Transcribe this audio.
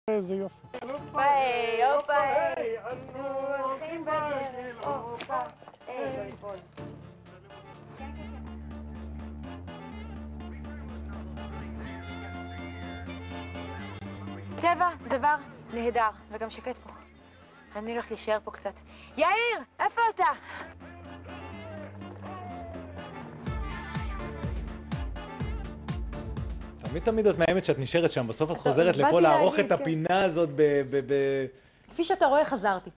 איזה יופי. היי, הופה, היי, אנו הולכים בדרך, הופה, היי, לא יפול. טבע זה דבר נהדר, וגם שקט פה. אני הולכת להישאר פה קצת. יאיר, איפה אתה? תמיד את מאיימת שאת נשארת שם, בסוף את חוזרת לפה לערוך את הפינה הזאת כפי שאתה רואה, חזרתי.